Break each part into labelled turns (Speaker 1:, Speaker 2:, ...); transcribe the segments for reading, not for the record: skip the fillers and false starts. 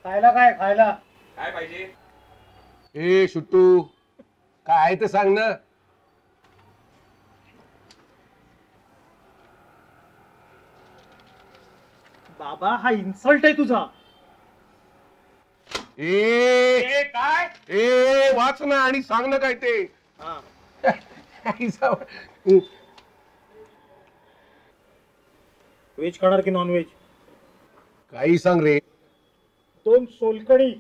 Speaker 1: खायला काय खायला
Speaker 2: काय पाहिजे?
Speaker 3: ए शुट्टू, काय आहे ते सांग ना.
Speaker 1: बाबा हा इन्सल्ट आहे तुझा.
Speaker 3: ए
Speaker 2: काय?
Speaker 3: ए वाच ना आणि सांग ना काय ते.
Speaker 1: व्हेज खाणार की नॉन व्हेज?
Speaker 3: काही सांग रे.
Speaker 1: 2 सोलकढी.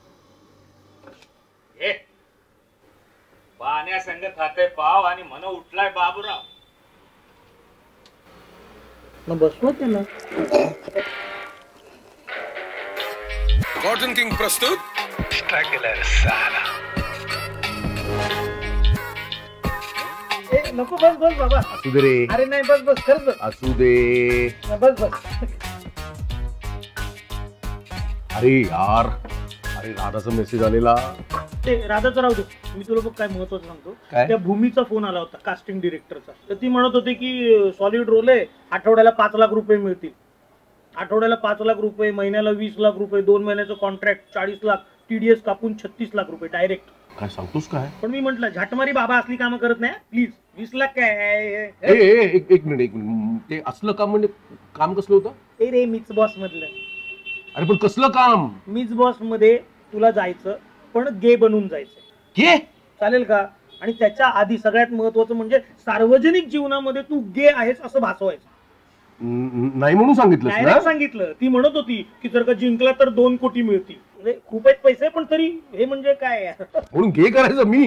Speaker 2: पाण्यासंग खाते पाव आणि मन उठलाय बाबूराव.
Speaker 1: मग बसव त्याला.
Speaker 3: कॉटन किंग प्रस्तुत
Speaker 4: स्ट्रगलर साला.
Speaker 1: नको बस बस बाबा.
Speaker 3: असू दे रे.
Speaker 1: अरे नाही बस बस खरंच बस.
Speaker 3: असू दे.
Speaker 1: बस बस.
Speaker 3: अरे यार, अरे राधाचा मेसेज आलेला.
Speaker 1: ते राधाचं राहू दे. मी तुला बघ काय महत्वाचं सांगतो.
Speaker 3: काय?
Speaker 1: त्या भूमीचा फोन आला होता कास्टिंग डिरेक्टरचा. तर ती म्हणत होती की सॉलिड रोल आहे, आठवड्याला 5 लाख रुपये मिळतील. आठवड्याला 5 लाख रुपये, महिन्याला 20 लाख रुपये, 2 महिन्याचं कॉन्ट्रॅक्ट 40 लाख, TDS कापून 36 लाख रुपये डायरेक्ट.
Speaker 3: काय सांगतोस काय?
Speaker 1: पण मी म्हंटल झाटमारी बाबा असली कामं करत नाही प्लीज. 20 लाख काय?
Speaker 3: एक मिनिट. ते असलं काम म्हणजे काम कसलं होतं?
Speaker 1: ते रे मिक्स बॉस मधलं.
Speaker 3: अरे पण कसलं काम?
Speaker 1: मिक्स बॉस मध्ये तुला जायचं पण गे बनून जायचं.
Speaker 3: गे
Speaker 1: चालेल का? आणि त्याच्या आधी सगळ्यात महत्वाचं म्हणजे सार्वजनिक जीवनामध्ये तू गे आहेस असं भासवायचं.
Speaker 3: नाही म्हणून सांगितलं
Speaker 1: डायरेक्ट सांगितलं. ती म्हणत होती की जर का जिंकला तर 2 कोटी मिळतील. म्हणजे खूप आहेत पैसे पण तरी हे म्हणजे काय.
Speaker 3: म्हणून घे करायचं मी.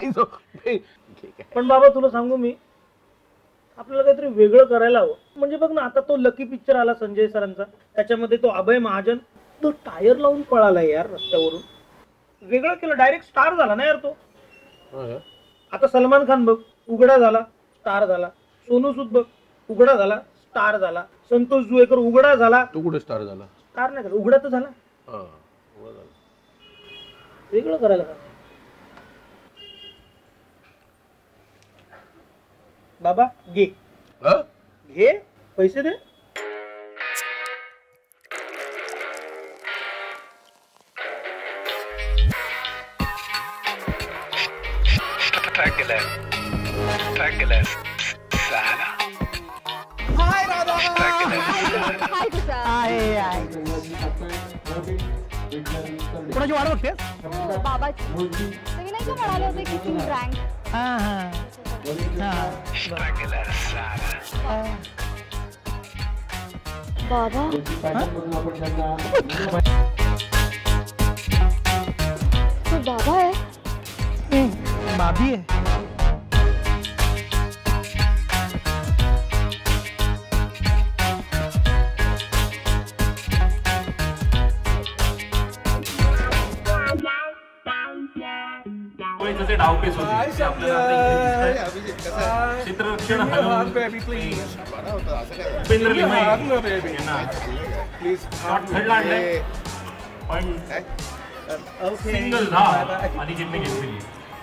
Speaker 1: पण बाबा तुला सांगू मी, आपल्याला काहीतरी वेगळं करायला हवं. म्हणजे बघ ना, आता तो लकी पिक्चर आला संजय सरांचा, त्याच्यामध्ये तो अभय महाजन तो टायर लावून पळाला यार रस्त्यावरून. वेगळं केलं, डायरेक्ट स्टार झाला ना यार तो. आता सलमान खान बघ उघडा झाला स्टार झाला. सोनू सूद बघ उघडा झाला स्टार झाला. संतोष जुवेकर उघडा झाला.
Speaker 3: तो कुठे स्टार झाला?
Speaker 1: स्टार नाही झाला, उघडा तर झाला. वेगळं करायला का बाबा? घे घे पैसे दे.
Speaker 4: स्ट्रगलर साला.
Speaker 5: हाय राधा.
Speaker 6: हाय तुषार.
Speaker 1: कोणाची वाट बघतेस?
Speaker 6: हो बाबाची. तुम्ही नाही का म्हणाले होते की तू रँक.
Speaker 4: स्ट्रगलर साला.
Speaker 6: बाबा तो बाबा आहे.
Speaker 1: बाबी आहे.
Speaker 2: ते डावपेच होते. आपल्याला क्षेत्ररक्षण उपेंद्र लिमये यांना शॉट खेळला आणलाय पण सिंगल धाव अनिकेतने घेतलेली.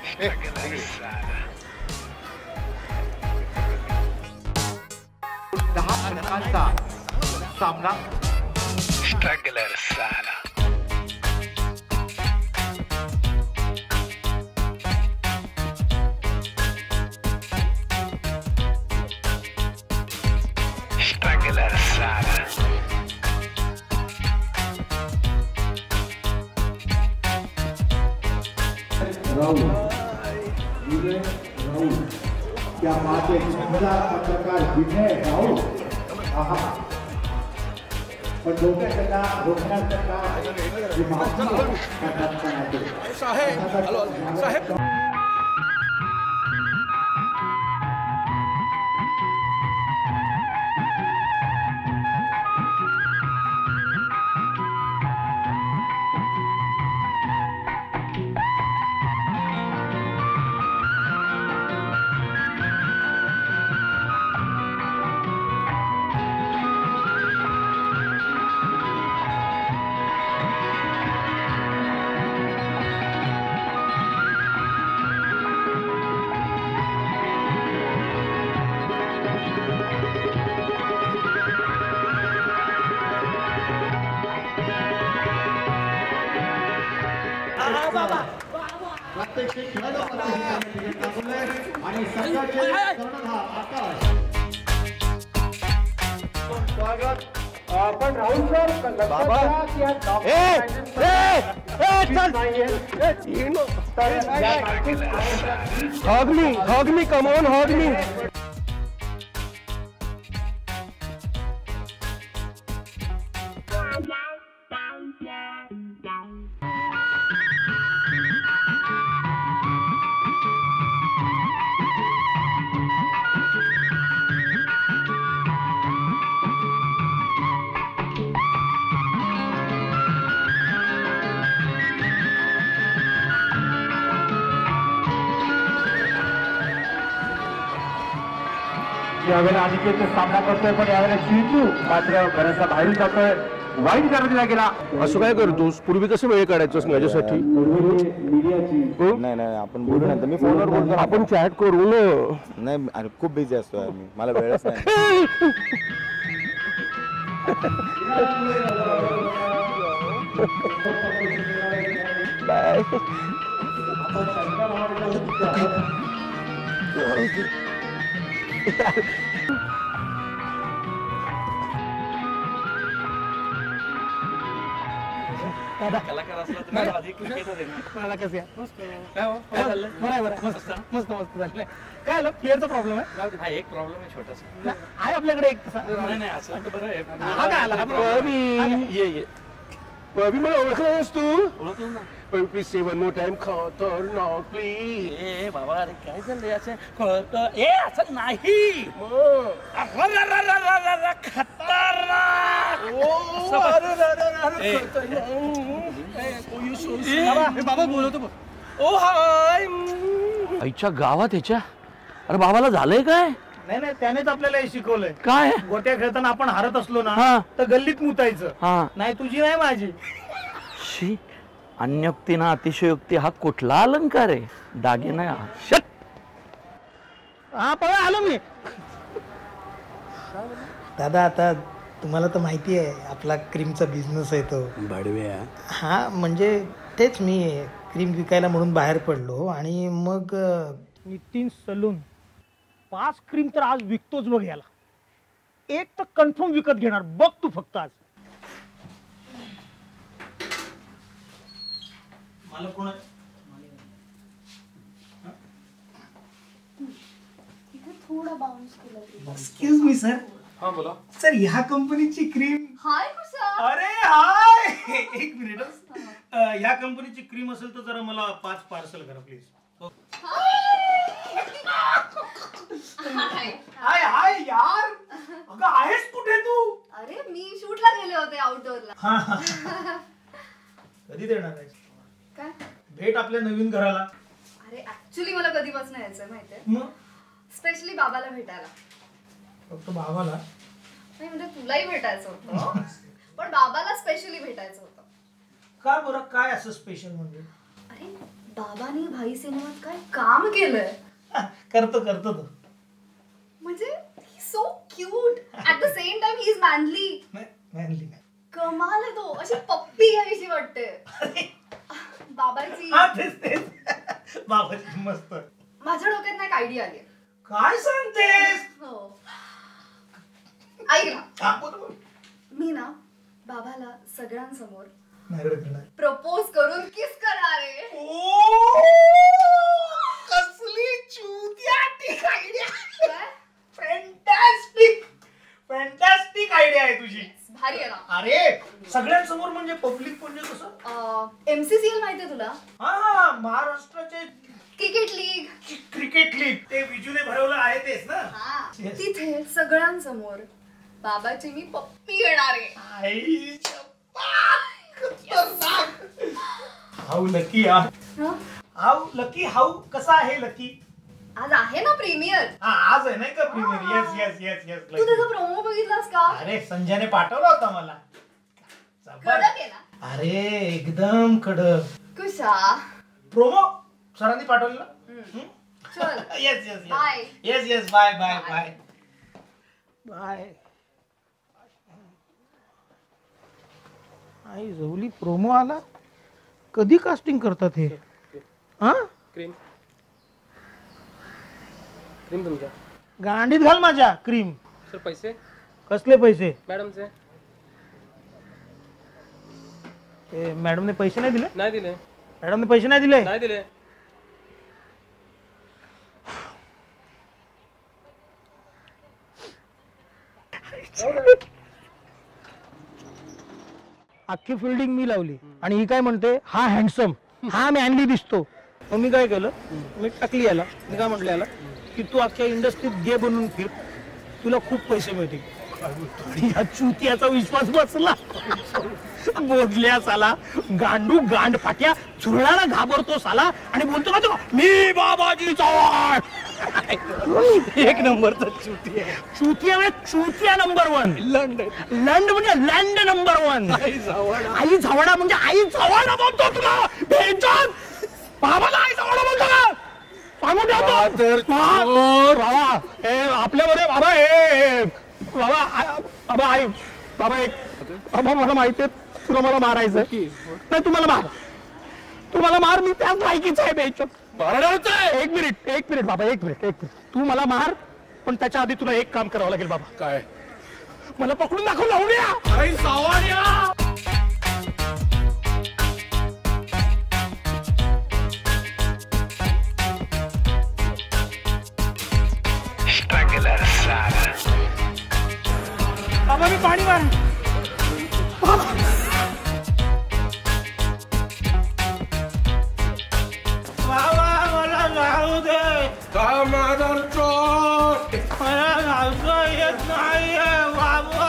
Speaker 5: सामना.
Speaker 4: स्ट्रगलर साला. स्ट्रगलर साला.
Speaker 7: क्या बात है. पत्रकार विनय राऊत. पण डोक्याच्या रोखण्याचा साहेब. प्रत्येक खेळाडू तिकीट दाखवलंय आणि संघाचे कर्णधार आकाश. स्वागत. पण Rahul sir
Speaker 3: hug me, come on, hug me.
Speaker 7: यावेळेला अनिकेत सामना करतोय पण यावेळेला चिंटू मात्र घराचा बाहेरून जातोय. वाईट दिला गेला.
Speaker 3: असं काय करतोस? पूर्वी कसं वेळ काढायचोस माझ्यासाठी?
Speaker 8: नाही नाही आपण बोलू नंतर. मी फोनवर बोलतो.
Speaker 3: आपण चॅट करू ना.
Speaker 8: नाही अरे खूप बिझी असतो मी. मला वेळच नाही.
Speaker 3: बाय.
Speaker 5: कलाकार असला तर अधिक क्रिकेट मला कसं मस्त मस्त मस्त झालं. काय आलं प्लेअरचा प्रॉब्लेम आहे. हा एक प्रॉब्लेम आहे छोटासा आहे आपल्याकडे एक. नाही नाही असं बरं आहे. हा काय आला
Speaker 3: ये बॉबी मला ओळखलं नाहीस तू?
Speaker 5: ओळखलो ना.
Speaker 3: Please say one more time खतरनाक प्लीज.
Speaker 5: ए बाबा अरे काय झालंय असं ए असं नाही खतरनाक. बाबा बोलवतो. ओ हाय
Speaker 9: आईच्या गावात ह्याच्या. अरे बाबाला झालंय काय?
Speaker 1: नाही नाही त्यानेच आपल्याला हे शिकवलंय.
Speaker 9: काय?
Speaker 1: गोट्या खेळताना आपण हारत असलो ना
Speaker 9: हा.
Speaker 1: तर गल्लीत मुतायचं.
Speaker 9: हा.
Speaker 1: नाही तुझी नाही माझी.
Speaker 9: शी अन्योक्ती ना अतिशयोक्ती हा कुठला अलंकार आहे? दागिना शट.
Speaker 1: हा पळा आलो मी.
Speaker 10: दादा आता तुम्हाला तर माहिती आहे आपला क्रीमचा बिझनेस आहे तो.
Speaker 3: बडव्या.
Speaker 10: हा म्हणजे तेच मी क्रीम विकायला म्हणून बाहेर पडलो आणि मग
Speaker 1: नितीन सलून 5 क्रीम तर आज विकतोच बघ याला. एक तर कन्फर्म विकत घेणार बघ तू फक्त आज. मला कोण
Speaker 6: थोडा बाउन्स केला.
Speaker 10: Excuse me sir.
Speaker 5: हा बोला.
Speaker 10: सर ह्या कंपनीची क्रीम.
Speaker 6: हाय कुशल.
Speaker 1: अरे हाय एक मिनिट. ह्या कंपनीची क्रीम असेल तर जरा मला 5 पार्सल करा प्लीज. हाय हाय यार. अगं आहेस कुठे तू?
Speaker 6: अरे मी शूटला गेले होते आउटडोअरला.
Speaker 1: कधी देणार आहेस?
Speaker 6: काय?
Speaker 1: भेट आपल्या नवीन घराला.
Speaker 6: अरे ऍक्च्युली मला कधीपासून यायचंय माहितीये.
Speaker 1: मग
Speaker 6: स्पेशली बाबाला भेटायला.
Speaker 1: फक्त भावाला?
Speaker 6: नाही म्हणजे तुलाही भेटायचं होतं पण बाबाला स्पेशली भेटायचं होतं.
Speaker 1: का बरं काय असं स्पेशल म्हणजे?
Speaker 6: अरे बाबांनी भाई सिनेमात काय काम केलंय.
Speaker 1: करतो तो.
Speaker 6: म्हणजे he so cute at the same time he is manly.
Speaker 1: Manly नाही.
Speaker 6: कमाल आहे तो. अशी पप्पी घ्यावीशी वाटते. बाबाची
Speaker 1: बाबाची मस्त.
Speaker 6: माझ्या डोक्यात नाही आयडिया आली.
Speaker 1: काय सांगतेस?
Speaker 6: हो ऐक ना.
Speaker 1: हा, बरोबर.
Speaker 6: मी ना बाबाला सगळ्यांसमोर
Speaker 1: नारळ करणार.
Speaker 6: प्रपोज करून किस करणार आहे.
Speaker 1: कसली चुतियाटिक आयडिया.
Speaker 6: काय?
Speaker 1: फॅन्टॅस्टिक आयडिया आहे तुझी.
Speaker 6: भारी आहे ना.
Speaker 1: अरे सगळ्यांसमोर म्हणजे पब्लिक म्हणजे कसं?
Speaker 6: MCCL माहितीये तुला?
Speaker 1: हा महाराष्ट्राचे
Speaker 6: क्रिकेट लीग
Speaker 1: ते विजूने भरवलं आहे तेच ना.
Speaker 6: हा तिथे सगळ्यांसमोर बाबाची मी पप्पी घेणार आहे.
Speaker 1: How lucky how lucky how कसा आहे लकी?
Speaker 6: आज आहे ना प्रीमियर.
Speaker 1: हा आज आहे नाही का premiere? Yes yes yes yes.
Speaker 6: तू त्याचा प्रोमो बघितलास का?
Speaker 1: अरे संजयने पाठवला होता मला.
Speaker 6: कडक आहे ना?
Speaker 1: अरे एकदम कडक.
Speaker 6: कुशा
Speaker 1: प्रोमो सरांनी पाठवलेला.
Speaker 6: चल
Speaker 1: yes yes
Speaker 6: bye.
Speaker 1: Yes yes bye bye bye bye. आई जवली प्रोमो आला. कधी कास्टिंग करतात हे? हा
Speaker 5: क्रीम क्रीम तुमच्या
Speaker 1: गांडीत घाल माझ्या क्रीम.
Speaker 5: सर पैसे
Speaker 1: कसले पैसे?
Speaker 5: मॅडमचे
Speaker 1: मॅडमने पैसे नाही दिले?
Speaker 5: नाही दिले.
Speaker 1: मॅडमने पैसे नाही दिले?
Speaker 5: नाही दिले.
Speaker 1: अख्खी फिल्डिंग मी लावली आणि ही काय म्हणते हा हँडसम, हा मॅनली दिसतो. मग मी काय केलं, मी टाकली याला. मी काय म्हटलं याला की तू अख्ख्या इंडस्ट्रीत गे बनून फिर, तुला खूप पैसे मिळतील. या चुतियाचा विश्वास बसला. बोलल्या साला गांडू गांड फाट्या चुरणारा घाबरतो साला आणि बोलतो का तो मी बाबाजी चव्हाण. एक नंबरचा चुतिया. चुतिया म्हणजे चुतिया नंबर 1. लंड म्हणजे लंड नंबर 1. आई झवडा म्हणजे आई झवडा बोलतो तुला. बेंचन बाबाला आई झवडा बोलतो का? आपल्यामध्ये बाबा हे बाबा बाबा आई बाबा एक बाबा मला माहिती आहे तुला मला मारायचं नाही. तुम्हाला मार मी त्याच लायकीचा आहे. बेंचन एक मिनिट बाबा एक मिनिट तू मला मार पण त्याच्या आधी तुला एक काम करावं लागेल बाबा. काय? मला पकडून दाखव लावूया.
Speaker 4: Strangler Sala.
Speaker 1: बाबा मी पाणी मार. बाबा मला जाऊ दे. मला जाऊ येत नाहीये बाबा.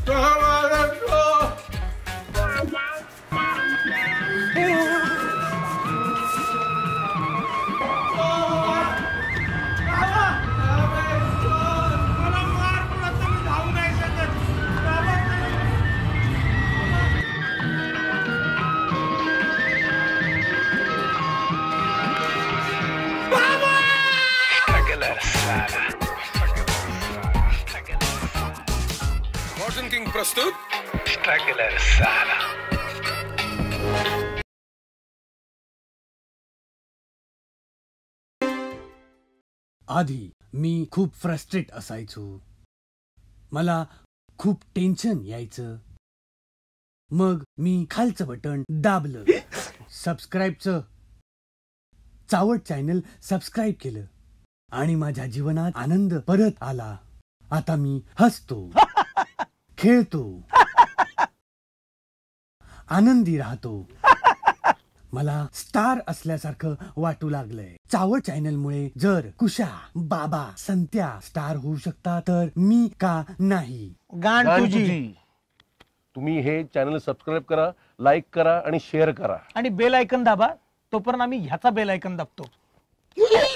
Speaker 4: Gordon King प्रस्तुत Strangler Sala.
Speaker 11: आधी मी खूप फ्रस्ट्रेट असायचो. मला खूप टेन्शन यायचं. मग मी खालचं बटन दाबलं, सबस्क्राईबचं. चावट चॅनल सबस्क्राईब केलं आणि माझ्या जीवनात आनंद परत आला. आता मी हसतो, खेळतो, आनंदी राहतो. मला स्टार असल्यासारखं वाटू लागलंय. चावट चॅनल मुळे जर कुशा, बाबा, संत्या स्टार होऊ शकता तर मी का नाही?
Speaker 1: गांड तुझी.
Speaker 3: तुम्ही हे चॅनल सबस्क्राईब करा, लाईक करा आणि शेअर करा
Speaker 1: आणि बेल आयकन दाबा. तोपर्यंत आम्ही ह्याचा बेल आयकन दाबतो.